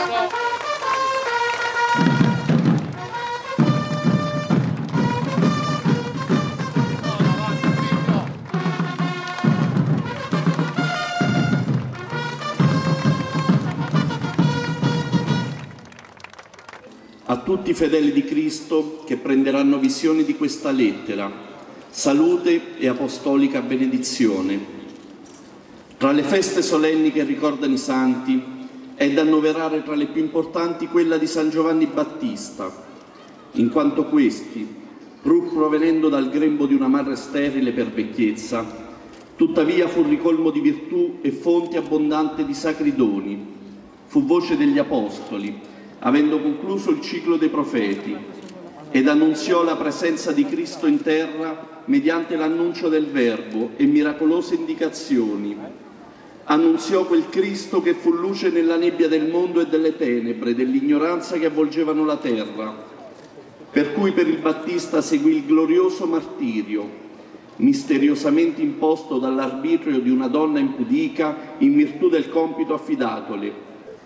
A tutti i fedeli di Cristo che prenderanno visione di questa lettera, salute e apostolica benedizione. Tra le feste solenni che ricordano i santi è da annoverare tra le più importanti quella di San Giovanni Battista, in quanto questi, pur provenendo dal grembo di una madre sterile per vecchiezza, tuttavia fu ricolmo di virtù e fonte abbondante di sacri doni, fu voce degli apostoli, avendo concluso il ciclo dei profeti, ed annunziò la presenza di Cristo in terra mediante l'annuncio del Verbo e miracolose indicazioni. Annunziò quel Cristo che fu luce nella nebbia del mondo e delle tenebre, dell'ignoranza che avvolgevano la terra, per cui per il Battista seguì il glorioso martirio, misteriosamente imposto dall'arbitrio di una donna impudica in virtù del compito affidatole.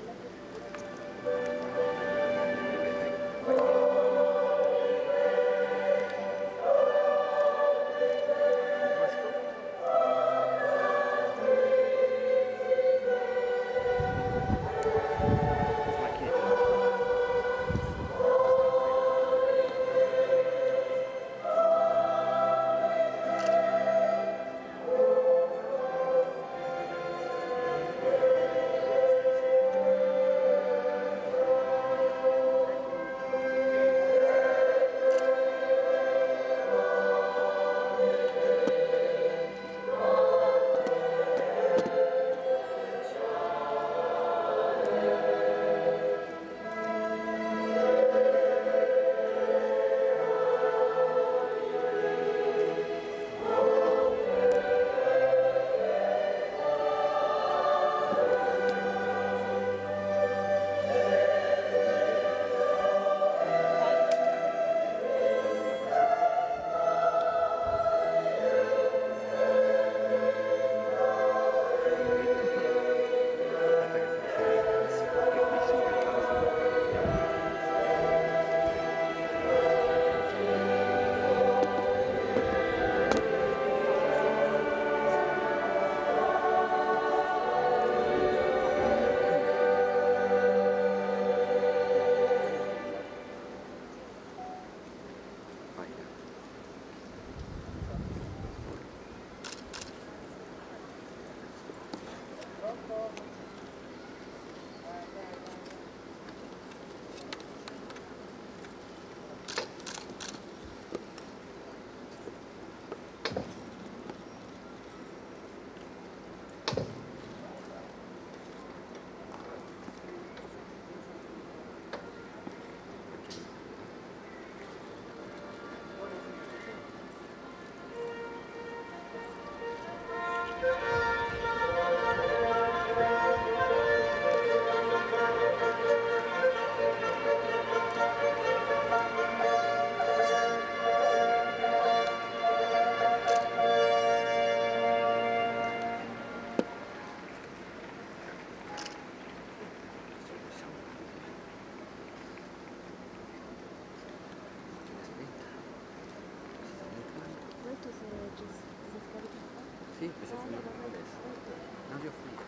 Sì, questa è adesso. Non li ho finiti.